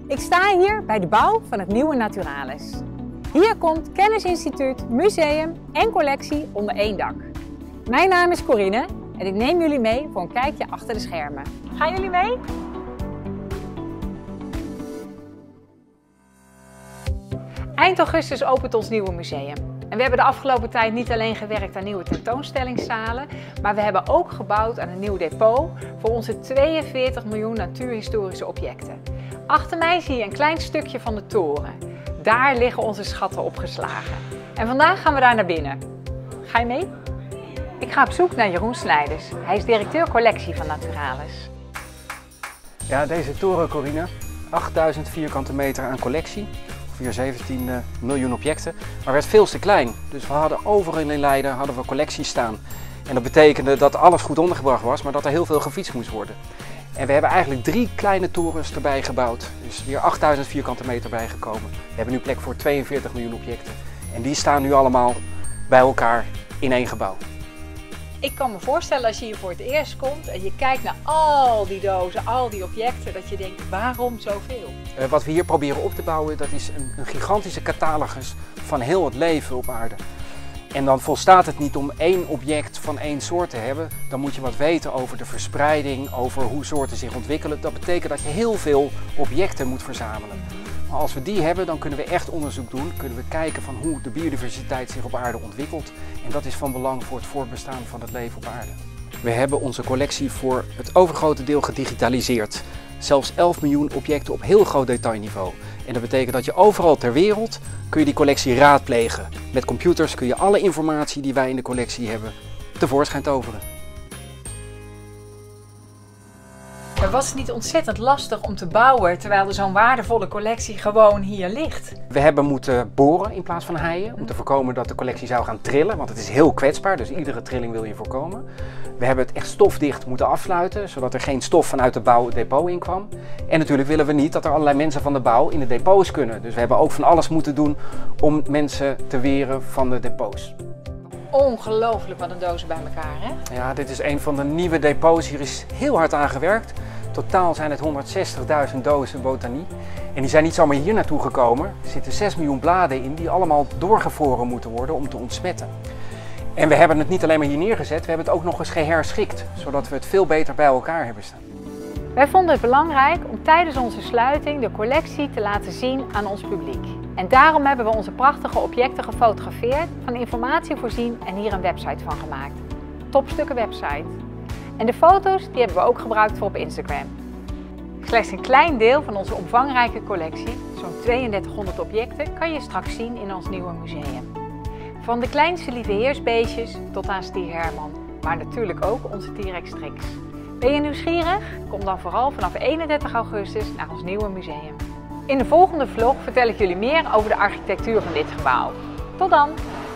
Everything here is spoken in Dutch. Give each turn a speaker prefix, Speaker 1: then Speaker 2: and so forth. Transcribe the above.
Speaker 1: Ik sta hier bij de bouw van het nieuwe Naturalis. Hier komt Kennisinstituut, museum en collectie onder één dak. Mijn naam is Corine en ik neem jullie mee voor een kijkje achter de schermen. Gaan jullie mee? Eind augustus opent ons nieuwe museum. En we hebben de afgelopen tijd niet alleen gewerkt aan nieuwe tentoonstellingszalen, maar we hebben ook gebouwd aan een nieuw depot voor onze 42 miljoen natuurhistorische objecten. Achter mij zie je een klein stukje van de toren. Daar liggen onze schatten opgeslagen. En vandaag gaan we daar naar binnen. Ga je mee? Ik ga op zoek naar Jeroen Snijders. Hij is directeur collectie van Naturalis.
Speaker 2: Ja, deze toren, Corine, 8000 vierkante meter aan collectie. Ongeveer 17 miljoen objecten, maar werd veel te klein. Dus we hadden overal in Leiden hadden we collecties staan. En dat betekende dat alles goed ondergebracht was, maar dat er heel veel gefietst moest worden. En we hebben eigenlijk 3 kleine torens erbij gebouwd. Dus weer 8000 vierkante meter bijgekomen. We hebben nu plek voor 42 miljoen objecten. En die staan nu allemaal bij elkaar in één gebouw.
Speaker 1: Ik kan me voorstellen als je hier voor het eerst komt en je kijkt naar al die dozen, al die objecten, dat je denkt, waarom zoveel?
Speaker 2: Wat we hier proberen op te bouwen, dat is een gigantische catalogus van heel het leven op aarde. En dan volstaat het niet om één object van één soort te hebben. Dan moet je wat weten over de verspreiding, over hoe soorten zich ontwikkelen. Dat betekent dat je heel veel objecten moet verzamelen. Maar als we die hebben, dan kunnen we echt onderzoek doen. Kunnen we kijken van hoe de biodiversiteit zich op aarde ontwikkelt. En dat is van belang voor het voortbestaan van het leven op aarde. We hebben onze collectie voor het overgrote deel gedigitaliseerd. Zelfs 11 miljoen objecten op heel groot detailniveau. En dat betekent dat je overal ter wereld kun je die collectie raadplegen. Met computers kun je alle informatie die wij in de collectie hebben tevoorschijn toveren.
Speaker 1: Was het niet ontzettend lastig om te bouwen terwijl er zo'n waardevolle collectie gewoon hier ligt?
Speaker 2: We hebben moeten boren in plaats van haaien om te voorkomen dat de collectie zou gaan trillen, want het is heel kwetsbaar, dus iedere trilling wil je voorkomen. We hebben het echt stofdicht moeten afsluiten, zodat er geen stof vanuit de bouw het depot in kwam. En natuurlijk willen we niet dat er allerlei mensen van de bouw in de depots kunnen. Dus we hebben ook van alles moeten doen om mensen te weren van de depots.
Speaker 1: Ongelooflijk wat een dozen bij elkaar, hè?
Speaker 2: Ja, dit is een van de nieuwe depots. Hier is heel hard aan gewerkt. Totaal zijn het 160.000 dozen botanie. En die zijn niet zomaar hier naartoe gekomen. Er zitten 6 miljoen bladen in die allemaal doorgevroren moeten worden om te ontsmetten. En we hebben het niet alleen maar hier neergezet, we hebben het ook nog eens geherschikt, zodat we het veel beter bij elkaar hebben staan.
Speaker 1: Wij vonden het belangrijk om tijdens onze sluiting de collectie te laten zien aan ons publiek. En daarom hebben we onze prachtige objecten gefotografeerd, van informatie voorzien en hier een website van gemaakt. Topstukken website. En de foto's die hebben we ook gebruikt voor op Instagram. Slechts een klein deel van onze omvangrijke collectie, zo'n 3200 objecten, kan je straks zien in ons nieuwe museum. Van de kleinste lieveheersbeestjes tot aan Stier Herman, maar natuurlijk ook onze T-Rex Strix. Ben je nieuwsgierig? Kom dan vooral vanaf 31 augustus naar ons nieuwe museum. In de volgende vlog vertel ik jullie meer over de architectuur van dit gebouw. Tot dan!